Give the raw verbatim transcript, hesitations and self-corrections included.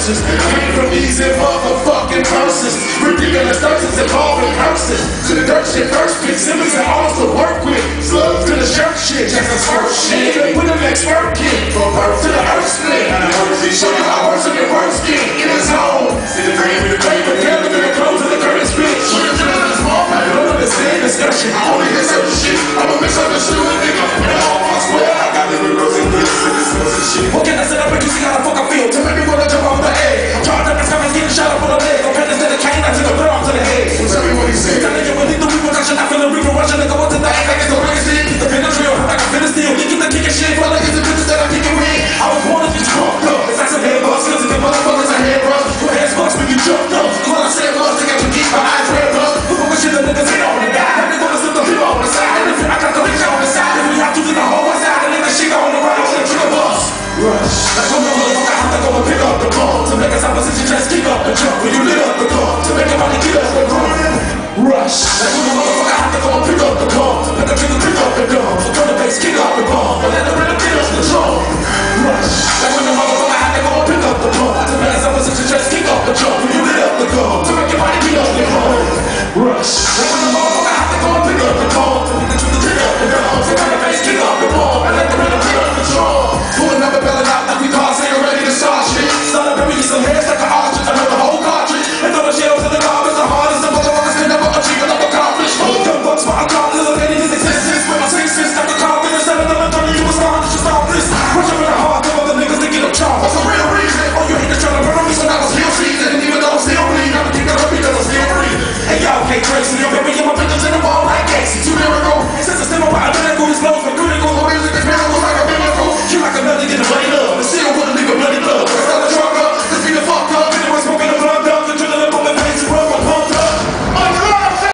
verses. Came from easy motherfucking verses. Ridiculous verses involving curses. To the dirt shit, first pick, Simmons and alls to work with. Slugs to the shirt shit, just a skirt shit. With an expert kid, from birth to the earth split. Show you how worse of your worst get in the zone. In the grave with the grave, but yeah, look at the clothes of the curtains, bitch. When you're feeling this small, I don't understand discussion. I only hear certain shit. I'm a misunderstood nigga. And all I swear, I got living girls and this and this and shit. What can I say? I'm reducing how the fuck I feel to make me wanna jump off the edge. I'm trying to press comments, getting shot up on the leg. I'm penning to the cane, I took a throw to the head. Well, tell me what he said. Telling you what he do, we production. I feel the reaper rushing to go into the act like it's a racing. The pin and drill, like a pin and steel. Kicking the kicking shit, but like it's the bitches that I'm kicking with. I was born to be fucked up. It's like some head bust, cause the motherfuckers are head rush. Your heads bust when you jumped up. Cause all I said was to get you geek, my eyes red up. Look what shit the niggas hit on the die. Now they gonna slip the people on the side. And if I got the bitch on the side, if we have to get the whole one side, and then the shit on the right on the trigger bus. Rush. Like when the motherfucker have to go and pick up the ball. To make us opposition, just kick up the jump. When you lit up the car, to make everybody get up the ground. Rush. Like when the motherfucker have to go and pick up the ball. To make the trigger pick up the gun.